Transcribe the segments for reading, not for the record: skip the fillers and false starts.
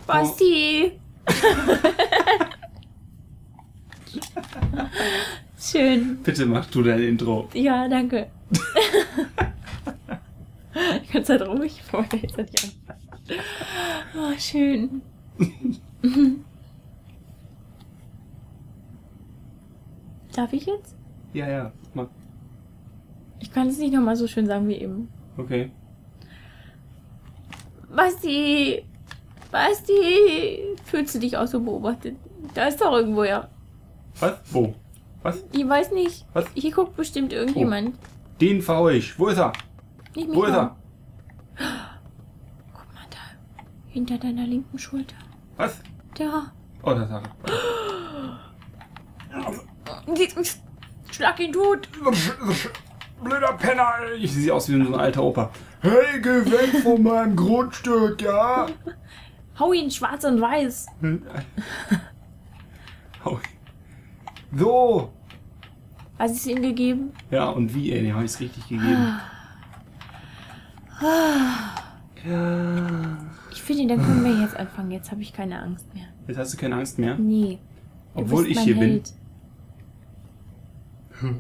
Basti! Schön. Bitte mach du dein Intro. Ja, danke. Ich kann es halt ruhig vorher jetzt nicht an. Oh, schön. Darf ich jetzt? Ja, ja, mach. Ich kann es nicht nochmal so schön sagen wie eben. Okay. Basti! Basti! Fühlst du dich auch so beobachtet? Da ist doch irgendwo, ja. Was? Wo? Was? Ich weiß nicht. Was? Hier guckt bestimmt irgendjemand. Den fahr ich. Wo ist er? Nicht mich. Wo ist er? Guck mal da. Hinter deiner linken Schulter. Was? Da. Oh, da ist er. Schlag ihn tot. Blöder Penner. Ich sehe aus wie so ein alter Opa. Hey, geh weg von meinem Grundstück, ja? Hau ihn schwarz und weiß. So. Hast du es ihm gegeben? Ja, und wie, ey? Den habe ich es richtig gegeben. Ja. Ich finde, dann können wir jetzt anfangen. Jetzt habe ich keine Angst mehr. Jetzt hast du keine Angst mehr? Nee. Du Obwohl bist ich mein hier Held. bin.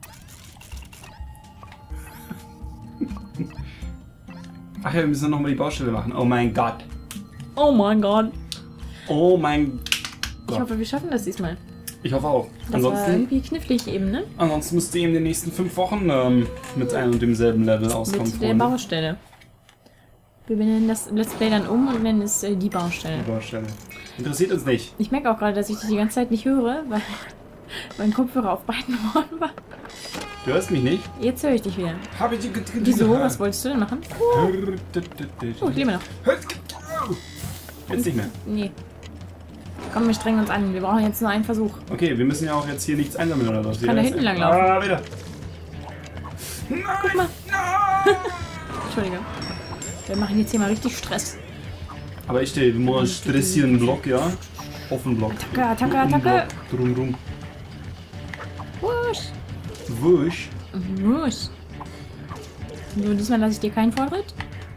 Ach ja, wir müssen nochmal die Baustelle machen. Oh mein Gott. Oh mein Gott. Oh mein Ich Gott. hoffe, wir schaffen das diesmal. Ich hoffe auch. Das war Ansonsten, irgendwie knifflig eben, ne? müsst ihr in den nächsten 5 Wochen mit einem und demselben Level auskommen. Mit der Freunde. Baustelle. Wir benennen das Let's Play dann um und nennen es die Baustelle. Die Baustelle. Interessiert uns nicht. Ich merke auch gerade, dass ich dich die ganze Zeit nicht höre, weil mein Kopfhörer auf beiden Ohren war. Du hörst mich nicht? Jetzt höre ich dich wieder. Habe ich die Wieso? Was wolltest du denn machen? Oh, ich lebe noch. Jetzt nicht mehr. Nee. Komm, wir strengen uns an. Wir brauchen jetzt nur einen Versuch. Okay, wir müssen ja auch jetzt hier nichts einsammeln oder was. kann da hinten lang laufen. Ah, wieder. Nein, Guck mal. nein. Entschuldige. Wir machen jetzt hier mal richtig Stress. Aber ich stehe immer stressieren Block, ja? Offen Block. Attacke, Attacke, Attacke. Drum, drum. Wusch. Wusch. Wusch. So, diesmal lasse ich dir keinen Vortritt.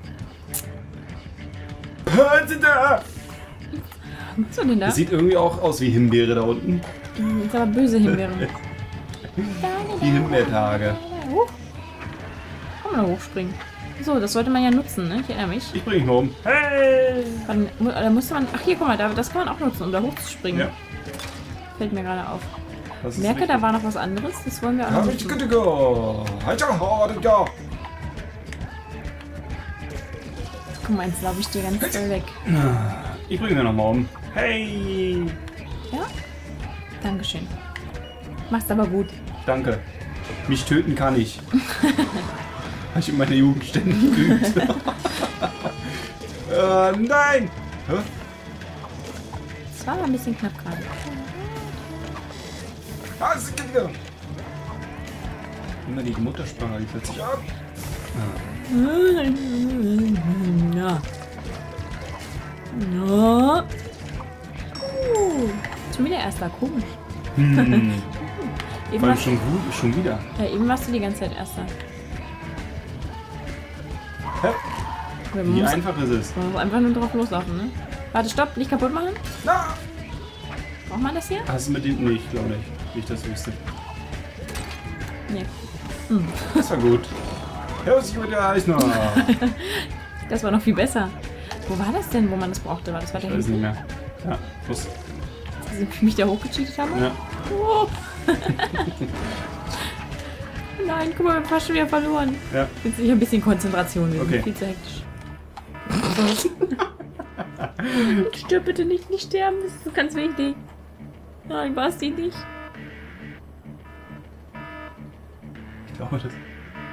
Was Was ist denn da? Das sieht irgendwie auch aus wie Himbeere da unten. Das ist aber böse Himbeeren. Die Himbeertage. Huch. Kann man da hochspringen. So, das sollte man ja nutzen, ne? Ich erinnere mich. Ich bring ihn home. Hey! Da musste man. Ach, hier, guck mal, das kann man auch nutzen, um da hochzuspringen. Ja. Fällt mir gerade auf. Das Ich merke, da war noch was anderes. Das wollen wir auch noch nutzen. Guck mal, jetzt laufe ich dir ganz doll weg. Ich bringe ihn nochmal um. Hey! Ja? Dankeschön. Machst aber gut. Danke. Mich töten kann ich. Habe ich in meiner Jugend ständig geübt. Nein! Hä? Das war ein bisschen knapp gerade. Immer die Muttersprache, die plötzlich ab. Ja. Ja. Schon wieder erster, komisch. Eben Vor allem warst, schon wieder. ja, eben warst du die ganze Zeit erster. Hä? Man Wie muss, einfach ist es? man muss einfach nur drauf loslaufen, ne? Warte, stopp, nicht kaputt machen. Na! Braucht man das hier? Hast du mit dem... Nee, ich glaube nicht. Nicht, dass du wüsste. Nee. Das war gut. Hörst du der Eisner? Das war noch viel besser. Wo war das denn, wo man das brauchte? War das weiter Ich weiß hinten? nicht mehr. Ja, los. Dass ich mich da hochgecheatet habe? Ja. Oh. Nein, guck mal, wir haben fast schon wieder verloren. Ja. Jetzt sicher ein bisschen Konzentration. Wir sind Okay. viel zu hektisch. Stirb bitte nicht, nicht sterben, das ist ganz wichtig. Nein, Basti nicht. Ich glaube das.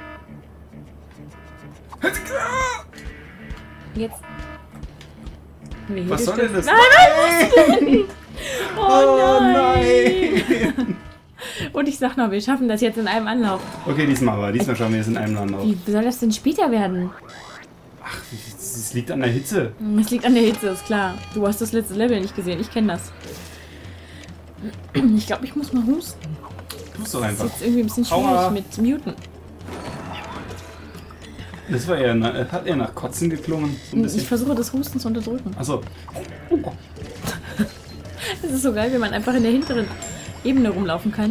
Jetzt. Wer hier Was soll denn gestürzt- das? Nein, Oh nein! Und ich sag noch, wir schaffen das jetzt in einem Anlauf. Okay, diesmal aber. Diesmal schauen wir es in einem Anlauf. Wie soll das denn später werden? Ach, es liegt an der Hitze. Es liegt an der Hitze, ist klar. Du hast das letzte Level nicht gesehen, ich kenne das. Ich glaube, ich muss mal husten. Tust doch Das einfach. ist jetzt irgendwie ein bisschen Aua. schwierig mit Muten. Das war eher, hat eher nach Kotzen geklungen. So ein bisschen. Ich versuche das Husten zu unterdrücken. Achso. Es ist so geil, wenn man einfach in der hinteren Ebene rumlaufen kann.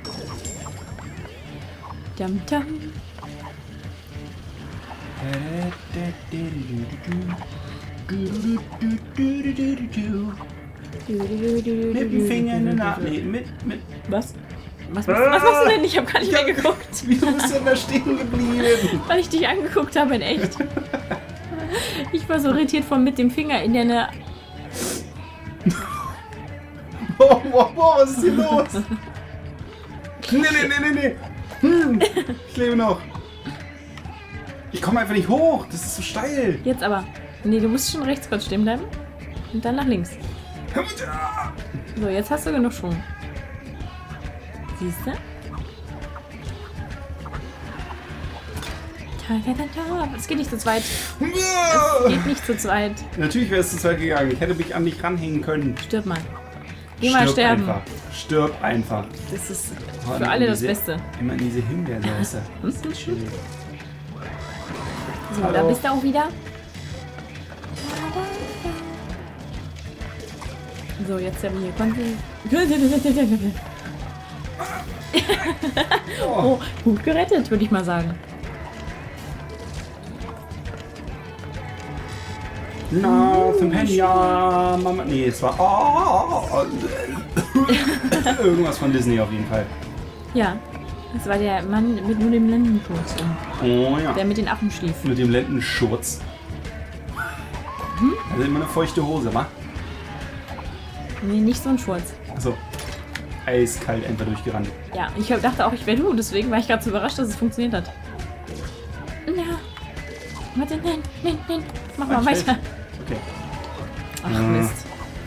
Dam, dam. Mit dem Finger in den Arm. Nee, mit. Was? Was machst du denn? Ich habe gar nicht mehr geguckt. Wieso bist du denn da stehen geblieben? Weil ich dich angeguckt habe, in echt. Ich war so irritiert von mit dem Finger in der... Wow, was ist hier los? Nee. Ich lebe noch. Ich komme einfach nicht hoch. Das ist so steil. Jetzt aber. Nee, du musst schon rechts kurz stehen bleiben. Und dann nach links. So, jetzt hast du genug Schwung. Siehst du? Es geht nicht zu zweit. Es geht nicht zu zweit. Natürlich wäre es zu zweit gegangen. Ich hätte mich an dich ranhängen können. Stirb mal. Geh mal sterben. Einfach. Stirb einfach. Das ist für alle das Beste. Immer in diese Himbeersauce. Das ist schön. So, da bist du auch wieder. So, jetzt haben wir hier Oh, gut gerettet, würde ich mal sagen. Nothing Penya, Mama. Nee, es war. Irgendwas von Disney auf jeden Fall. Ja, das war der Mann mit nur dem Lendenschurz. Oh ja. Der mit den Affen schlief. Mit dem Lendenschurz. Also immer eine feuchte Hose, wa? Nee, nicht so ein Schurz. Achso. Eiskalt einfach durchgerannt. Ja, ich dachte auch, ich wäre du. Deswegen war ich gerade so überrascht, dass es funktioniert hat. Ja. Warte, nein. Mach mal weiter. Okay. Ach, Mist.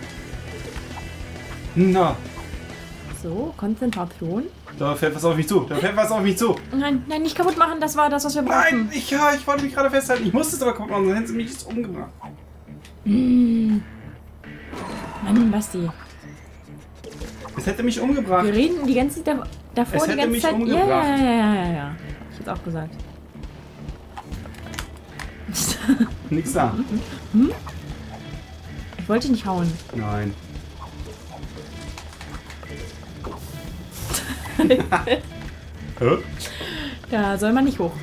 Na. So, Konzentration. Da fällt was auf mich zu. Nein, nicht kaputt machen. Das war das, was wir brauchen. Nein, ich wollte mich gerade festhalten. Ich musste es aber kaputt machen, sonst hätten sie mich jetzt umgebracht. Mann, Basti. Es hätte mich umgebracht. Wir reden die ganze Zeit davor, Es die hätte ganze mich Zeit. umgebracht. Ja. Ich hätte auch gesagt. Nix da. Ich wollte dich nicht hauen. Nein. Hä? Da soll man nicht hoch.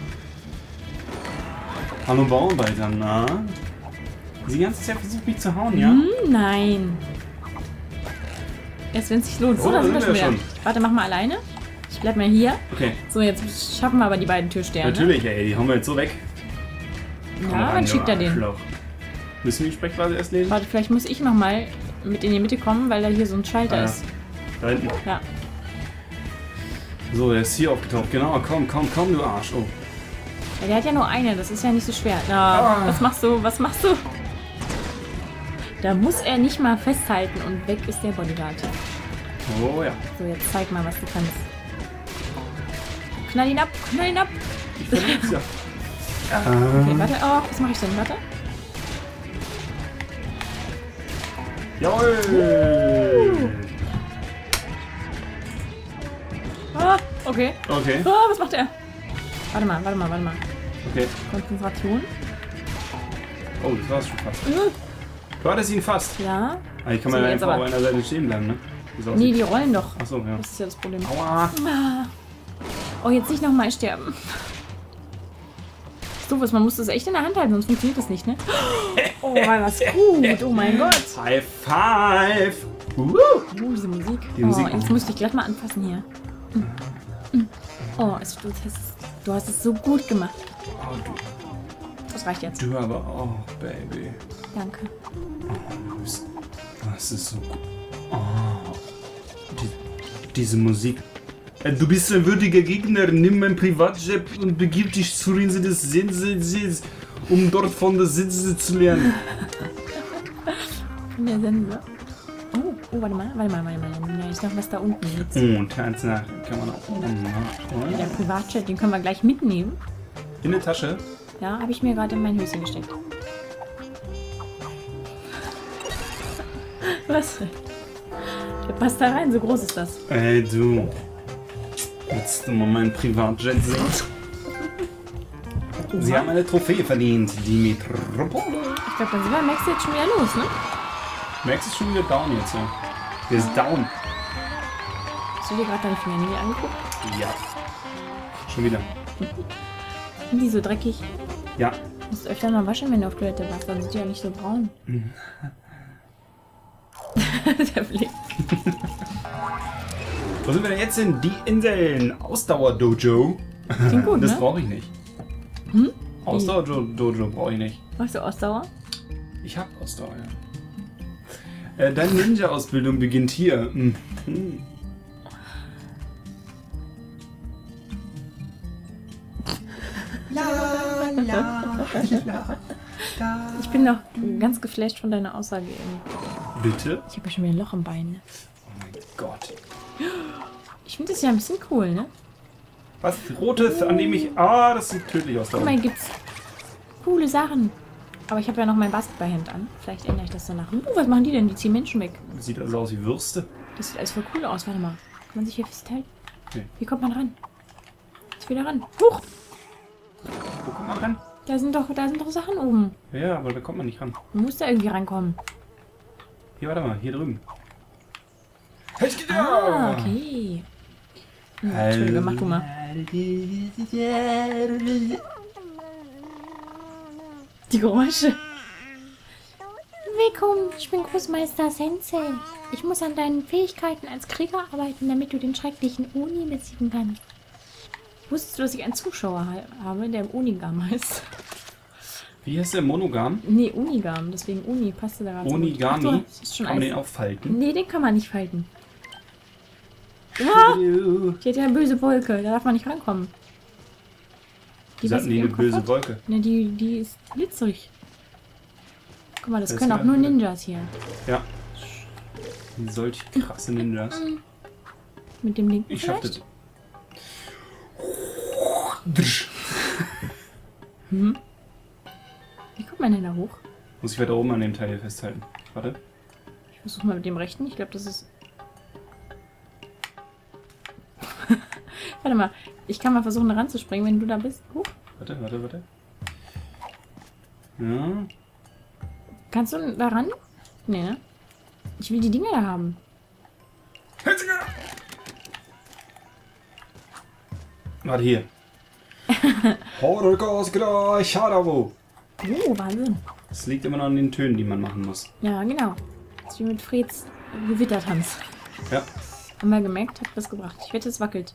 Hallo Bauarbeiter, na? Die ganze Zeit versucht mich zu hauen, ja? Nein. Erst wenn es sich lohnt. So, Oh, da sind da wir sind schon wir wieder. Warte, mach mal alleine. Ich bleib mal hier. Okay. So, jetzt schaffen wir aber die beiden Türsterne. Natürlich, ey, die hauen wir jetzt so weg. Ja, dann schickt er den. Arschloch. Müssen wir die Sprechblase erst lesen? Warte, vielleicht muss ich nochmal mit in die Mitte kommen, weil da hier so ein Schalter Ah, ja. ist. Da hinten. Ja. So, der ist hier aufgetaucht. Genau, komm, du Arsch. Oh. Ja, der hat ja nur eine, das ist ja nicht so schwer. Na, was machst du? Da muss er nicht mal festhalten und weg ist der Bodyguard. Oh ja. So, jetzt zeig mal, was du kannst. Knall ihn ab! Ich verlieb's ja. Okay, warte. Oh, was mache ich denn? Warte. Jawohl! Ah, okay. Okay, Ah, was macht er? Warte mal. okay. Konzentration. Oh, das war's schon fast. Du hattest ihn fast. Ja. Aber ich kann So, mal jetzt einfach aber. auf einer Seite stehen bleiben, ne? Wie es Nee, aussieht. die rollen doch. Achso, ja. Das ist ja das Problem. Aua. Ah. Oh, jetzt nicht nochmal sterben. So was, man muss das echt in der Hand halten, sonst funktioniert das nicht, ne? Oh, war das gut. Oh mein Gott. High five! Diese Musik. Die Musik. Oh, jetzt musste ich gleich mal anfassen hier. Oh, du hast es so gut gemacht. Oh, Das reicht jetzt. du aber auch, Baby. Danke. Das ist so gut. Oh. Diese Musik. Du bist ein würdiger Gegner. Nimm mein Privatjet und begib dich zur Insel des Senses, um dort von der Sense zu lernen. Von der Sense. Oh, warte mal. Ja, ist noch was da unten jetzt. Und Tanznach kann man auch machen. Der Privatjet, den können wir gleich mitnehmen. In der Tasche. Ja, habe ich mir gerade in mein Höschen gesteckt. Was? Der passt da rein, so groß ist das. Ey, du. Willst du mal meinen Privatjet sehen? Sie haben eine Trophäe verdient, die Metropole. Ich glaube, dann sind wir Max jetzt schon wieder los, ne? Max ist schon wieder down jetzt, ja. Der ist down. Hast du dir gerade deine Fingernägel angeguckt? Ja. Schon wieder. Sind die so dreckig? Ja. Du musst öfter mal waschen, wenn du auf Toilette warst, dann sind die ja nicht so braun. Der Blick. Wo sind wir denn jetzt hin? Die Inseln. Ausdauer-Dojo. Klingt gut, Das ne? brauche ich nicht. Hm? Ausdauer-Dojo brauche ich nicht. Machst du Ausdauer? Ich habe Ausdauer, ja. Deine Ninja-Ausbildung beginnt hier. Mhm. Ich bin noch ganz geflasht von deiner Aussage eben. Bitte? Ich habe ja schon wieder ein Loch im Bein, ne? Oh mein Gott. Ich finde das ja ein bisschen cool, ne? Was Rotes, an dem ich... Ah, das sieht tödlich aus. Guck mal, hier gibt's coole Sachen. Aber ich habe ja noch mein Basketballhemd an. Vielleicht ändere ich das danach. Was machen die denn? Die ziehen Menschen weg. Sieht also aus wie Würste. Das sieht alles voll cool aus. Warte mal. Kann man sich hier festhalten? Okay. Wie kommt man ran? Jetzt wieder ran. Huch! Wo kommt man ran? Da sind doch Sachen oben. Ja, aber da kommt man nicht ran. Man muss da irgendwie rankommen. Hier, warte mal. Hier drüben. Ah, okay. Entschuldige, mach du mal. Die Geräusche. Willkommen, ich bin Großmeister Sensei. Ich muss an deinen Fähigkeiten als Krieger arbeiten, damit du den schrecklichen Oni besiegen kannst. Wusstest du, dass ich einen Zuschauer habe, der Onigam heißt? Wie heißt der? Monogam? Nee, Onigam, deswegen Oni passte da gerade so gut. Onigami? Ach, das ist schon Kann man den alles. auch falten? Nee, den kann man nicht falten. Ja! Die hat ja eine böse Wolke, da darf man nicht rankommen. Die was hatten die im eine Kopf böse hat? Wolke. Ne, die ist glitzerig. Guck mal, das Das können ist auch nur ja- Ninjas hier. Ja. Solche krasse Ninjas. Mit dem linken Ich schaff vielleicht? das. Drsch. Wie kommt man denn da hoch? Muss ich weiter oben an dem Teil hier festhalten. Warte. Ich versuche mal mit dem rechten. Ich glaube, das ist... Warte mal. Ich kann mal versuchen, da ranzuspringen, wenn du da bist. Hoch. Warte. Ja. Kannst du da ran? Nee, ne? Ich will die Dinger da haben. Warte hier. Oh, Wahnsinn. Es liegt immer noch an den Tönen, die man machen muss. Ja, genau. Das ist wie mit Freds Gewittertanz. Ja. Haben wir gemerkt, hat was gebracht. Ich wette, es wackelt.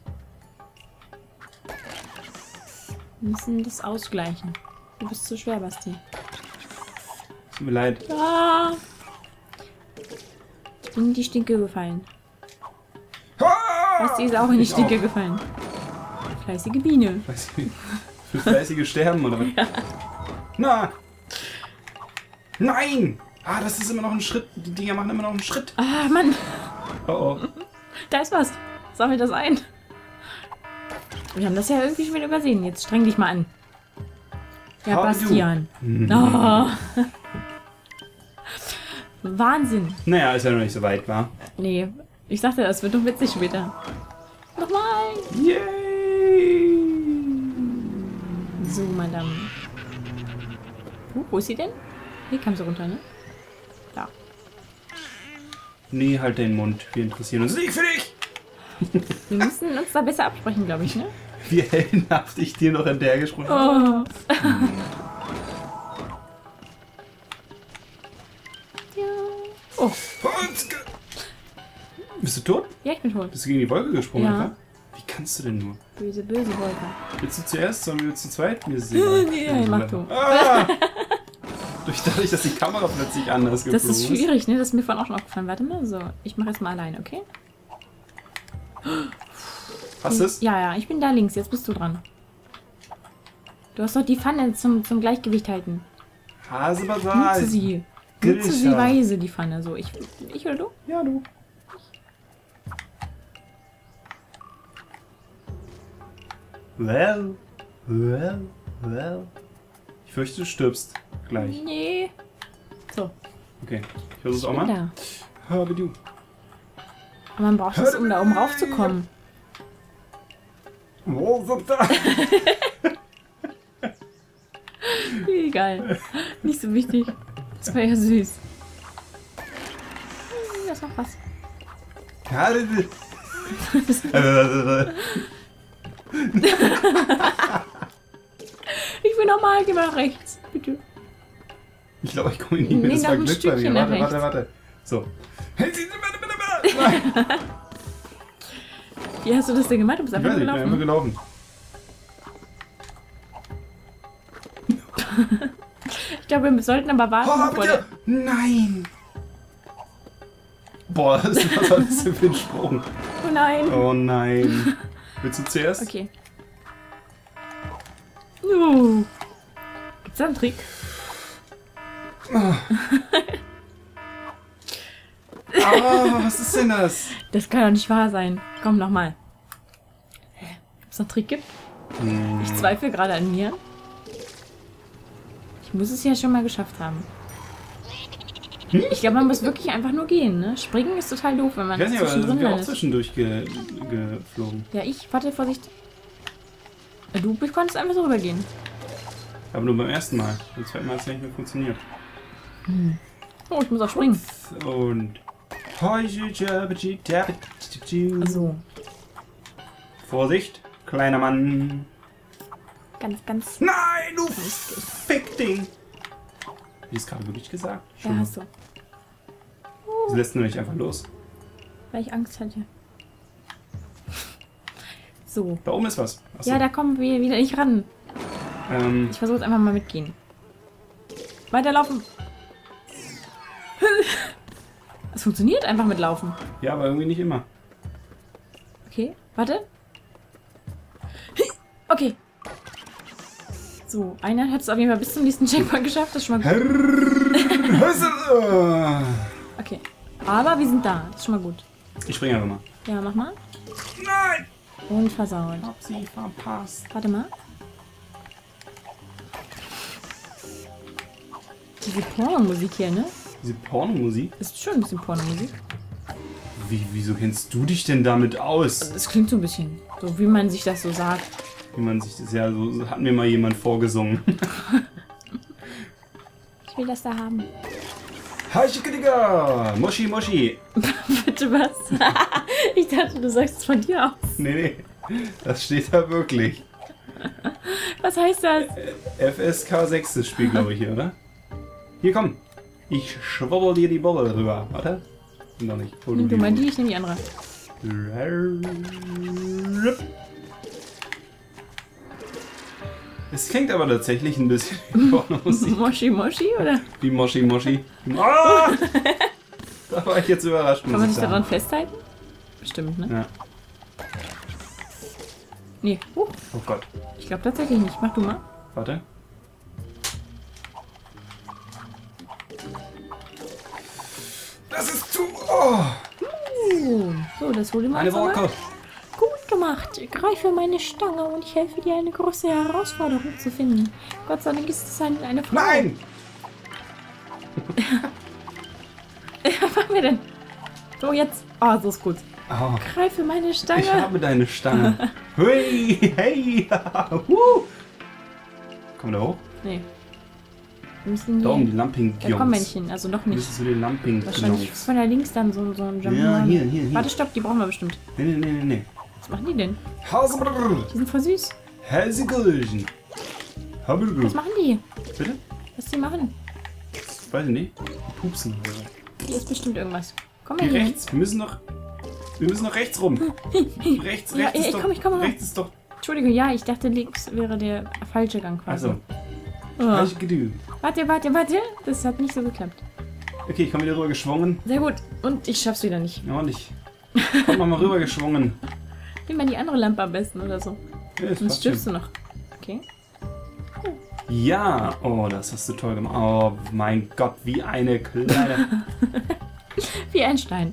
Wir müssen das ausgleichen. Du bist zu schwer, Basti. Tut mir leid. Ah! Ich bin in die Stinke gefallen. Basti ist auch in die Ich Stinke auch. gefallen. Fleißige Biene. Weiß ich nicht. Für fleißige Sterben oder was? Ja. Na! Nein! Ah, das ist immer noch ein Schritt. Die Dinger machen immer noch einen Schritt. Ah, Mann. Oh oh. Da ist was. Sammel das ein. Wir haben das ja irgendwie schon wieder übersehen. Jetzt streng dich mal an. Ja, How do? Bastian. Oh. Wahnsinn. Naja, ist ja noch nicht so weit, war. Nee, ich sagte, das wird doch witzig später. Nochmal. Yay! So, Madame. Wo ist sie denn? Hier kam sie runter, ne? Da. Nee, halt den Mund. Wir interessieren uns nicht für dich! Wir müssen uns da besser absprechen, glaube ich, ne? Wie heldenhaft ich dir noch hinterhergesprungen Oh. habe. Ja. Oh, Bist du tot? ja, ich bin tot. Bist du gegen die Wolke gesprungen, Ja. oder? Wie kannst du denn nur? Böse, böse Wolke. Willst du zuerst, sollen wir zu zweit? Mir ist es egal. Nee, mach du. Ah! Dadurch, dass die Kamera plötzlich anders Das geflogen ist schwierig, ne? Das ist mir vorhin auch schon aufgefallen. Warte mal, so. Ich mache jetzt mal allein, okay? Hast du es? Ja, ja, ich bin da links. Jetzt bist du dran. Du hast doch die Pfanne zum Gleichgewicht halten. Hasebasal. Nutze sie. Nutze sie Grisha. weise, die Pfanne. So, ich oder du? Ja, du. Well. Ich fürchte, du stirbst gleich. Nee. So, Okay, ich versuch's auch bin mal. da. Habe du. Aber man braucht es, um da oben raufzukommen. Wo sind da? Egal. Nicht so wichtig. Das war ja süß. Da ist noch was. Ja, Ich will normal, geh mal nach rechts. Bitte. ich glaube, ich komme nicht mehr. Nee, Das noch war ein Glück bei Stückchen mir. nach Warte, rechts. warte. So. Wie hast du das denn gemacht? Du bist Ich einfach weiß nur nicht, ich bin einfach gelaufen. gelaufen. Ich glaube, wir sollten aber warten. Oh, bevor bitte. Nein! Boah, was war das denn für ein Sprung? Oh nein. Oh nein. Willst du zuerst? Okay. Gibt's da einen Trick? Ah, was ist denn das? Das kann doch nicht wahr sein. Komm, nochmal. Ob es noch einen Trick gibt? Ich zweifle gerade an mir. Ich muss es ja schon mal geschafft haben. Ich glaube, man muss wirklich einfach nur gehen, ne? Springen ist total doof, wenn man Ich weiß nicht, aber da sind zwischendrin wir auch landet. zwischendurch geflogen. Ja, warte, Vorsicht. Du konntest einfach so rübergehen. Aber nur beim ersten Mal. Beim zweiten Mal hat es nicht mehr funktioniert. Oh, ich muss auch springen. Und... Also, Vorsicht, kleiner Mann. ganz. Nein, du Fick-Ding. Wie ist gerade wirklich gesagt? Ja, hast du. Sie lässt nur nicht einfach los. Weil ich Angst hatte. So. Da oben ist was. Achso. Ja, da kommen wir wieder nicht ran. Ich versuche einfach mal mitgehen. Weiterlaufen. Es funktioniert einfach mit Laufen. Ja, aber irgendwie nicht immer. Okay, warte. Okay. So, einer hat es auf jeden Fall bis zum nächsten Checkpoint geschafft. Das ist schon mal gut. Okay. Aber wir sind da. Das ist schon mal gut. Ich springe einfach mal. Ja, mach mal. Nein! Und versaut. Hab sie verpasst. Warte mal. Diese Pornomusik hier, ne? Diese Pornomusik? Ist schon ein bisschen Pornomusik. Wieso kennst du dich denn damit aus? Das klingt so ein bisschen. So wie man sich das so sagt. Wie man sich das ja so hat mir mal jemand vorgesungen. Ich will das da haben. Hi, Digga! Moshi, Moshi! Bitte was? Ich dachte, du sagst es von dir aus. Nee. Das steht da wirklich. Was heißt das? FSK 6 das Spiel, glaube ich, hier, oder? Hier, komm. Ich schwabbel dir die Bolle rüber. Warte. Noch nicht. Oh, Nimm du mal die, ich nehme die andere. Es klingt aber tatsächlich ein bisschen wie Pornomusik. Moshi Moshi, oder? Wie Moshi Moshi. Ah! Da war ich jetzt überrascht. Kann man sich daran festhalten? Bestimmt, ne? Ja. Nee. Oh Gott. Ich glaube tatsächlich nicht. Mach du mal. Warte. Das ist zu... Oh! So, das hol dir mal. Eine einfach mal. Wolke. Gut gemacht. Greife meine Stange und ich helfe dir, eine große Herausforderung zu finden. Gott sei Dank ist es eine Frau. Nein! Was machen wir denn? So, jetzt. Oh, so ist gut. Oh, Greife meine Stange. ich habe deine Stange. Hui, hey, Komm da hoch. Nee. Wir müssen Da hier... oben die Lamping Da kommen Männchen, also noch nicht. Das ist so die Lamping Wahrscheinlich von da links dann so ein Ja, Jump'n'Run. hier. Warte, stopp, die brauchen wir bestimmt. Nee. Was machen die denn? Hausbrrr. Die sind voll süß. Häsegulchen. Was machen die? Bitte? Was die machen? Weiß ich nicht. Die pupsen. Hier ist bestimmt irgendwas. Komm Hier mal hier. rechts. Wir müssen noch rechts rum. Rechts Ja, ist ich doch... komm. Rechts ist doch... Entschuldigung, ja, ich dachte links wäre der falsche Gang quasi. Also. Oh. Warte. Das hat nicht so geklappt. Okay, ich komme wieder rüber geschwungen. Sehr gut. Und ich schaff's wieder nicht. Ja, nicht. Komm mal rüber geschwungen. Nimm mal die andere Lampe am besten oder so. Ja, das Sonst passt schon. stirbst du noch. Okay. Ja, oh, das hast du toll gemacht. Oh mein Gott, wie eine kleine... Wie ein Stein.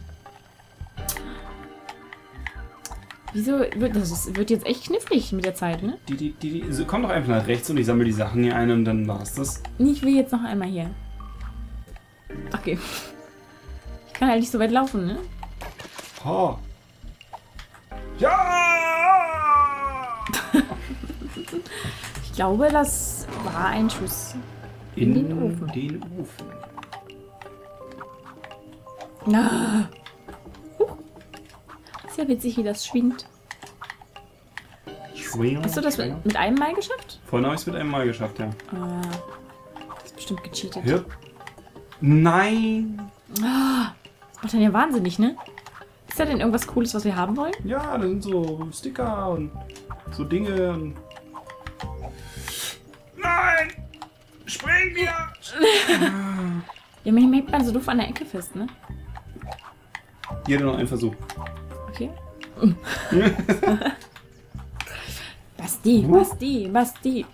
Wieso wird das wird jetzt echt knifflig mit der Zeit, ne? So, komm doch einfach nach rechts und ich sammle die Sachen hier ein und dann war's das. Ich will jetzt noch einmal hier. Okay. Ich kann halt nicht so weit laufen, ne? Oh. Ja! Ich glaube, das war ein Schuss. In den Ofen. Ah. Ist ja witzig, wie das schwingt. Hast du das mit einem Mal geschafft? Vorhin habe ich es mit einem Mal geschafft, ja. Das ist bestimmt gecheatet. Ja. Nein! Das macht dann ja wahnsinnig, ne? Ist da denn irgendwas Cooles, was wir haben wollen? Ja, da sind so Sticker und so Dinge und... Nein! Spring wieder! Ja, man hält man so doof an der Ecke fest, ne? Jeder noch einen Versuch. Okay. Basti.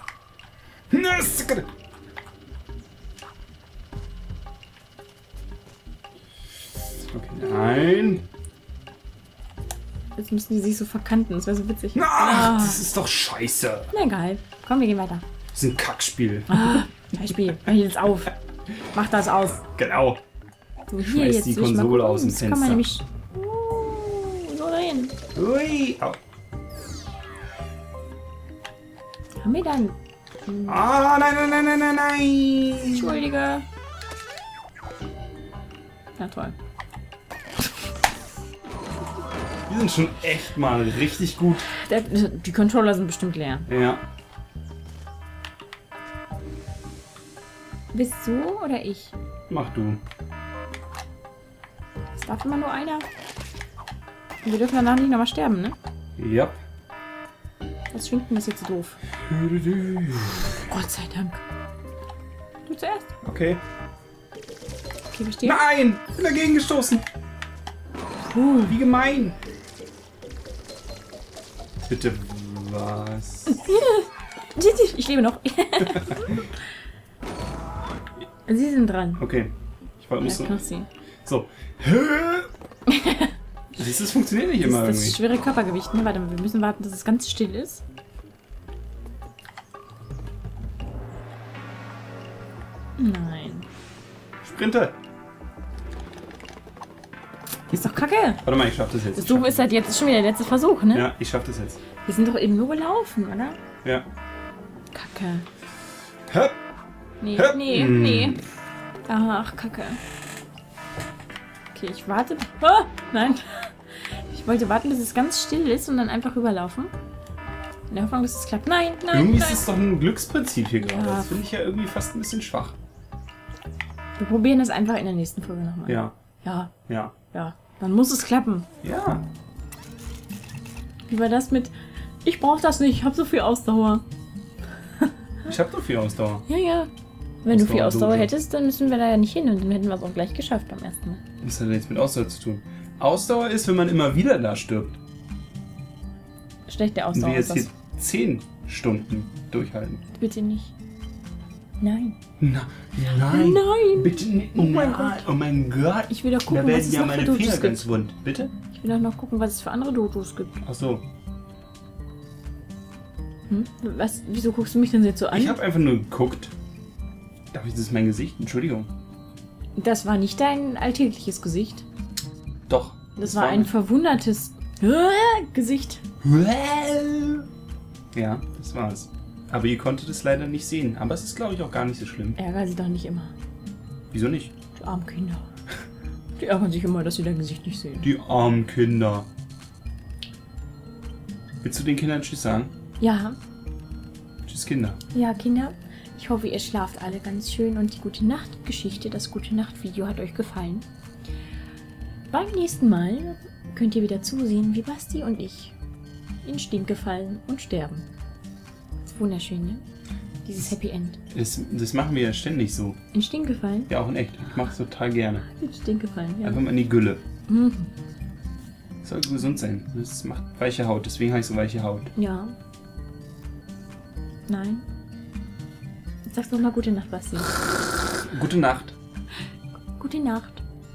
Okay, nein. Jetzt müssen die sich so verkanten, das wäre so witzig. Ach, das ist doch scheiße. Na egal. Komm, wir gehen weiter. Das ist ein Kackspiel. Beispiel. Mach jetzt auf. Mach das aus. Genau. So, hier Schmeiß jetzt die will ich mal Konsole gucken. aus dem Das kann man Fenster. nämlich so drehen. Ui. Au. Haben wir dann... Ah, nein. Entschuldige. Na toll. Die sind schon echt mal richtig gut. Die Controller sind bestimmt leer. Ja. Bist du oder ich? Mach du. Es darf immer nur einer. Und wir dürfen danach nicht nochmal sterben, ne? Ja. Das schwingt mir jetzt so doof. Gott sei Dank. Du zuerst. Okay. Okay, verstehe. Nein! Bin dagegen gestoßen. Wie gemein. Bitte was? Ich lebe noch. Sie sind dran. Okay. Ich war muss Ja, so. Knossi. So. Siehst du, es funktioniert nicht Das immer ist das irgendwie. schwere Körpergewicht. Ne? Warte mal, wir müssen warten, dass es ganz still ist. Nein. Sprinte! Ist doch kacke. Warte mal, ich schaff das jetzt. Das Ich schaff Doofe ist halt jetzt schon wieder der letzte Versuch, ne? Ja, ich schaff das jetzt. Wir sind doch eben nur gelaufen, oder? Ja. Kacke. Höp. Nee, Höp. nee. Ach, kacke. Okay, ich warte. Oh, nein. Ich wollte warten, bis es ganz still ist und dann einfach rüberlaufen. In der Hoffnung, dass es klappt. Nein. Irgendwie ist es doch ein Glücksprinzip hier gerade. Ja. Das finde ich ja irgendwie fast ein bisschen schwach. Wir probieren das einfach in der nächsten Folge nochmal. Ja. Ja. Dann muss es klappen. Ja. Wie war das mit... Ich brauche das nicht, ich habe so viel Ausdauer. Ich habe doch viel Ausdauer. Ja. Wenn du viel Ausdauer Ausdauer Dojo. hättest, dann müssen wir da ja nicht hin und dann hätten wir es auch gleich geschafft beim ersten Mal. Was hat denn jetzt mit Ausdauer zu tun? Ausdauer ist, wenn man immer wieder da stirbt. Schlechte Und Ausdauer wir ist jetzt das. hier 10 Stunden durchhalten. Bitte nicht. Nein. Nein. Nein. Bitte nicht. Oh mein Nein. Gott. Oh mein Gott. Ich will doch Da gucken, was werden es ja noch für meine Dojos Finger gibt. ganz wund. Bitte? Ich will doch noch gucken, was es für andere Dojos gibt. Ach so. Wieso guckst du mich denn jetzt so an? Ich habe einfach nur geguckt. Das ist mein Gesicht. Entschuldigung. Das war nicht dein alltägliches Gesicht. Doch. Das war ein verwundertes Gesicht. Ja, das war's. Aber ihr konntet es leider nicht sehen. Aber es ist, glaube ich, auch gar nicht so schlimm. Ärger sie doch nicht immer. Wieso nicht? Die armen Kinder. Die ärgern sich immer, dass sie dein Gesicht nicht sehen. Die armen Kinder. Willst du den Kindern Tschüss sagen? Ja, Tschüss, Kinder. ja, Kinder. Ich hoffe, ihr schlaft alle ganz schön und die Gute-Nacht-Geschichte, das Gute-Nacht-Video hat euch gefallen. Beim nächsten Mal könnt ihr wieder zusehen, wie Basti und ich in Stinke fallen und sterben. Das ist wunderschön, ne? Dieses Happy End. Das machen wir ja ständig so. In Stinke fallen? Ja, auch in echt. Ich mache es total gerne. In Stinke fallen, ja. Einfach mal in die Gülle. Mhm. Soll gesund sein. Das macht weiche Haut. Deswegen habe ich so weiche Haut. Ja. Nein. Jetzt sagst du mal gute Nacht, Basti. Gute Nacht. Gute Nacht.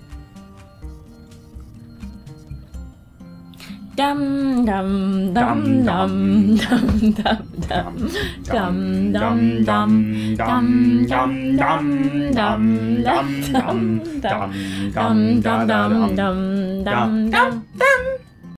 Dam, dam, dam, dam, dam, dam, dam. Dam, dam, dam, dam, dam, dam, dam, dam, dam, dam, dam, dam, dam, dam, dam, dam.